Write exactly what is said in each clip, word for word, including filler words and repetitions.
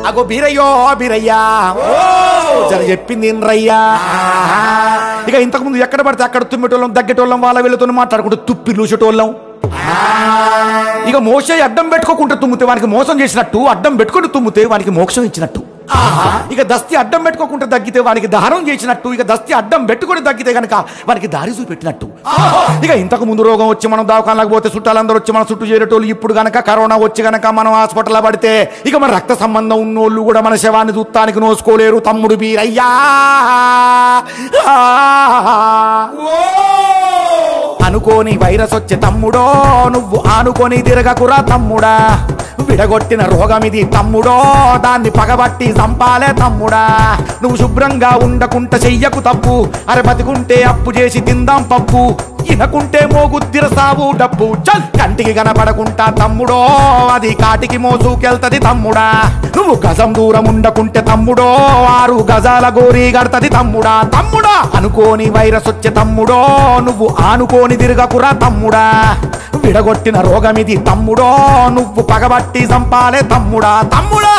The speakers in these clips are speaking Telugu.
అగో బీరయ్యో బీరయ్యా జర చెప్పింది రయ్యా. ఇక ఇంతకు ముందు ఎక్కడ పడితే అక్కడ తుమ్మేటోళ్ళం దగ్గేటోళ్ళం వాళ్ళ వీళ్ళతో మాట్లాడుకుంటూ తుప్పి లూసేటోళ్ళం. ఇక మోసే అడ్డం పెట్టుకోకుండా తుమ్మితే వానికి మోసం చేసినట్టు, అడ్డం పెట్టుకుని తుమ్మితే వానికి మోక్షం ఇచ్చినట్టు. ఇక దస్తి అడ్డం పెట్టుకోకుండా తగ్గితే వానికి దారం చేసినట్టు, ఇక దస్తి అడ్డం పెట్టుకుని తగ్గితే గనక వానికి దారి చూపెట్టినట్టు. ఇక ఇంతకు ముందు రోగం వచ్చి మనం దవాఖానలకు పోతే చుట్టాలందరూ వచ్చి మన చుట్టూ చేరేటోళ్ళు, ఇప్పుడు గనక కరోనా వచ్చి గనక మనం హాస్పిటల్ పడితే ఇక మన రక్త సంబంధం ఉన్నోళ్ళు కూడా మన శవాన్ని చూత్తానికి నోసుకోలేరు. తమ్ముడు బీరయ్యా అనుకోని వైరస్ వచ్చే తమ్ముడో, నువ్వు ఆనుకొని తిరగకురా తమ్ముడా. విడగొట్టిన రోగమిది తమ్ముడో, దాన్ని పగబట్టి చంపాలే తమ్ముడా. నువ్వు శుభ్రంగా ఉండకుంట చెయ్యకు తప్పు, అరే బతికుంటే అప్పు చేసి తిందాం పప్పు, ఇనకుంటే మోగుద్దిర సావు డబ్బు. చల్ కంటికి కనపడకుంటా తమ్ముడో, అది కాటికి మోసుకెళ్తది తమ్ముడా. నువ్వు గజం దూరం ఉండకుంటే తమ్ముడో, ఆరు గజాల గోరీ గడతది తమ్ముడా. తమ్ముడా అనుకోని వైరస్ వచ్చే తమ్ముడో, నువ్వు ఆనుకోని తిరగకురా తమ్ముడా. విడగొట్టిన రోగమిది తమ్ముడో, నువ్వు పగబట్టి చంపాలే తమ్ముడా. తమ్ముడా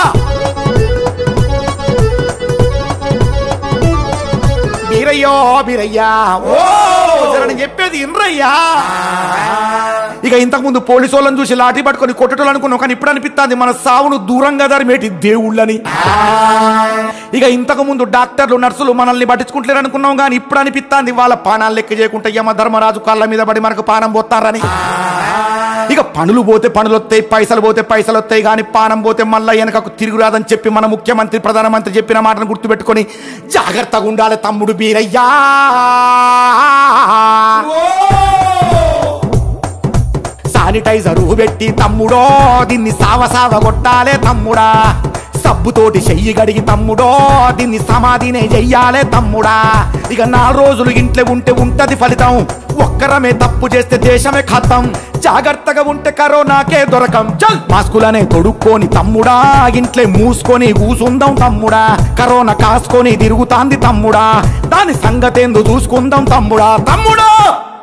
బీరయ్యో బీరయ్యా చెప్పేది ఇన్రయ్యా. ఇక ఇంతకు ముందు పోలీసు వాళ్ళని చూసి లాఠీ పట్టుకొని కొట్టటోళ్ళు అనుకున్నాం, కానీ ఇప్పుడు అనిపిస్తుంది మన సావును దూరంగా ధరిమేటి దేవుళ్ళని. ఇక ఇంతకు ముందు డాక్టర్లు నర్సులు మనల్ని పట్టించుకుంటలేరు అనుకున్నాం, కానీ ఇప్పుడు అనిపిస్తుంది వాళ్ళ పానాలు లెక్క చేయకుండా యమ ధర్మరాజు కాళ్ళ మీద పడి మనకు పానం పోతారని. ఇక పనులు పోతే పనులు వస్తాయి, పైసలు పోతే పైసలు వస్తాయి, కానీ పానం పోతే మళ్ళీ వెనకకు తిరుగురాదని చెప్పి మన ముఖ్యమంత్రి ప్రధానమంత్రి చెప్పిన మాటను గుర్తుపెట్టుకొని జాగ్రత్తగా ఉండాలి తమ్ముడు బీరయ్యా. శానిటైజర్ పెట్టి తమ్ముడో, దీన్ని సావసావ కొట్టాలే తమ్ముడా. సబ్బుతోటి చెయ్యి గడిగి తమ్ముడో, దీన్ని సమాధినే చెయ్యాలే తమ్ముడా. ఇక నాలుగు రోజులు ఇంట్లో ఉంటే ఉంటది ఫలితం, ఒక్కరమే తప్పు చేస్తే దేశమే ఖతం. జాగ్రత్తగా ఉంటే కరోనాకే దొరకం. చల్ మాస్కులనే తొడుక్కొని తమ్ముడా, ఇంట్లో మూసుకొని కూసుందాం తమ్ముడా. కరోనా కాసుకొని తిరుగుతాంది తమ్ముడా, దాని సంగతేందు చూసుకుందాం తమ్ముడా. తమ్ముడా